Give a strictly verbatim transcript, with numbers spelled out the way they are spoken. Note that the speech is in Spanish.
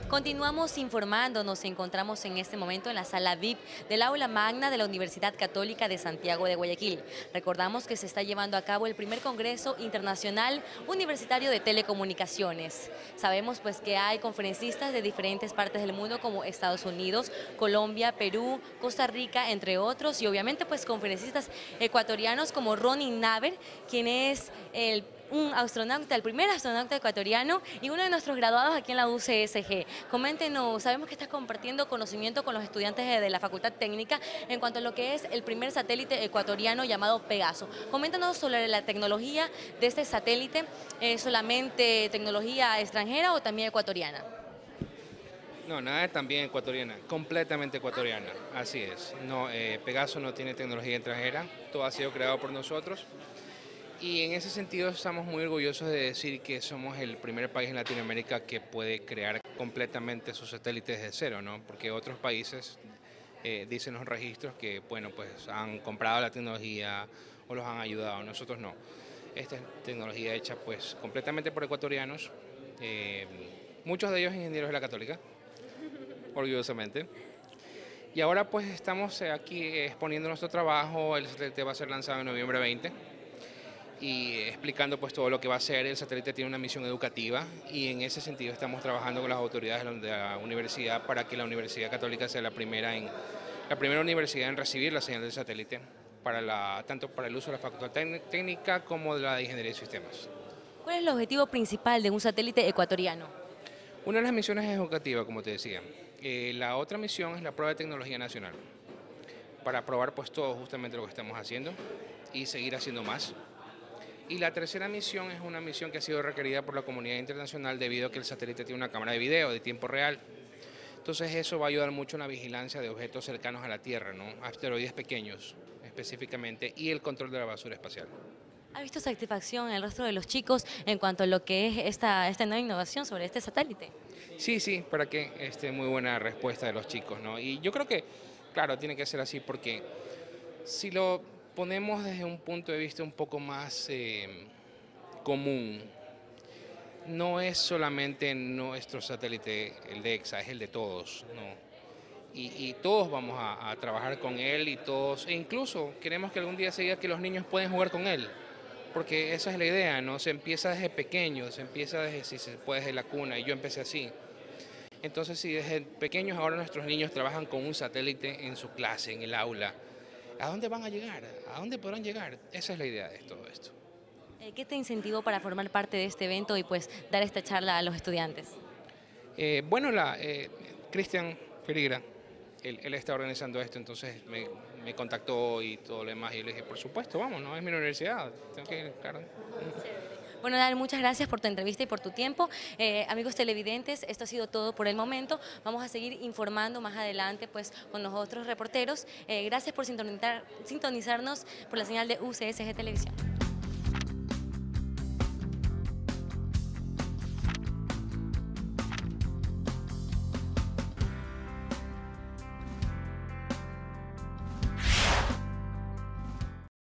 Continuamos informando, nos encontramos en este momento en la sala V I P del aula magna de la Universidad Católica de Santiago de Guayaquil. Recordamos que se está llevando a cabo el primer Congreso Internacional Universitario de Telecomunicaciones. Sabemos pues que hay conferencistas de diferentes partes del mundo como Estados Unidos, Colombia, Perú, Costa Rica, entre otros, y obviamente pues conferencistas ecuatorianos como Ronnie Naber, quien es el un astronauta, el primer astronauta ecuatoriano y uno de nuestros graduados aquí en la U C S G. Coméntenos, sabemos que estás compartiendo conocimiento con los estudiantes de, de la Facultad Técnica en cuanto a lo que es el primer satélite ecuatoriano llamado Pegaso. Coméntanos sobre la tecnología de este satélite, ¿es solamente tecnología extranjera o también ecuatoriana? No, nada es también ecuatoriana, completamente ecuatoriana, así es. No, eh, Pegaso no tiene tecnología extranjera, todo ha sido creado por nosotros. Y en ese sentido estamos muy orgullosos de decir que somos el primer país en Latinoamérica que puede crear completamente sus satélites de cero, ¿no? Porque otros países eh, dicen los registros que, bueno, pues han comprado la tecnología o los han ayudado, nosotros no. Esta es tecnología hecha pues completamente por ecuatorianos, eh, muchos de ellos ingenieros de la Católica, orgullosamente. Y ahora pues estamos aquí exponiendo nuestro trabajo, el satélite va a ser lanzado en noviembre veinte. Y explicando pues todo lo que va a ser. El satélite tiene una misión educativa y en ese sentido estamos trabajando con las autoridades de la universidad para que la Universidad Católica sea la primera, en, la primera universidad en recibir la señal del satélite, para la, tanto para el uso de la Facultad Técnica como de la de Ingeniería de Sistemas. ¿Cuál es el objetivo principal de un satélite ecuatoriano? Una de las misiones es educativa, como te decía. Eh, la otra misión es la prueba de tecnología nacional, para probar pues todo justamente lo que estamos haciendo y seguir haciendo más. Y la tercera misión es una misión que ha sido requerida por la comunidad internacional debido a que el satélite tiene una cámara de video de tiempo real. Entonces eso va a ayudar mucho en la vigilancia de objetos cercanos a la Tierra, ¿no? Asteroides pequeños específicamente, y el control de la basura espacial. ¿Ha visto satisfacción en el rostro de los chicos en cuanto a lo que es esta, esta nueva innovación sobre este satélite? Sí, sí, para que este, muy buena respuesta de los chicos, ¿no? Y yo creo que, claro, tiene que ser así porque si lo ponemos desde un punto de vista un poco más eh, común, no es solamente nuestro satélite, el de EXA, es el de todos, ¿no? Y, y todos vamos a, a trabajar con él y todos, e incluso queremos que algún día se diga que los niños pueden jugar con él, porque esa es la idea, ¿no? Se empieza desde pequeño, se empieza desde, si se puede, desde la cuna, y yo empecé así. Entonces, si desde pequeños ahora nuestros niños trabajan con un satélite en su clase, en el aula, ¿a dónde van a llegar? ¿A dónde podrán llegar? Esa es la idea de todo esto. ¿Qué te incentivó para formar parte de este evento y pues dar esta charla a los estudiantes? Eh, bueno, la eh, Cristian Ferigra, él, él está organizando esto, entonces me, me contactó y todo lo demás, y le dije, por supuesto, vamos, no es mi universidad, tengo que ir, claro. Bueno, Daniel, muchas gracias por tu entrevista y por tu tiempo. Eh, amigos televidentes, esto ha sido todo por el momento. Vamos a seguir informando más adelante pues, con los otros reporteros. Eh, gracias por sintonizar, sintonizarnos por la señal de U C S G Televisión.